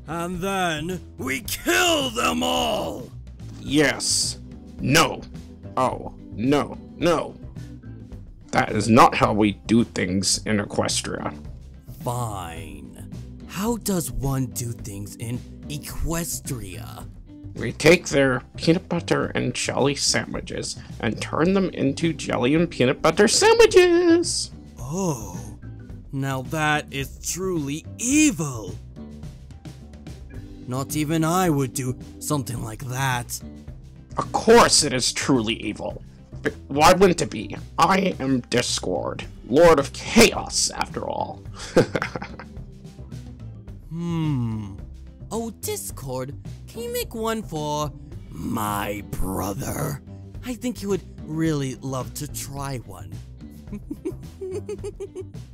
and then we kill them all! Yes. No. Oh, no, no. That is not how we do things in Equestria. Fine. How does one do things in Equestria? We take their peanut butter and jelly sandwiches and turn them into jelly and peanut butter sandwiches! Oh, now that is truly evil! Not even I would do something like that. Of course it is truly evil. But why wouldn't it be? I am Discord, Lord of Chaos, after all. Oh, Discord, can you make one for my brother? I think he would really love to try one.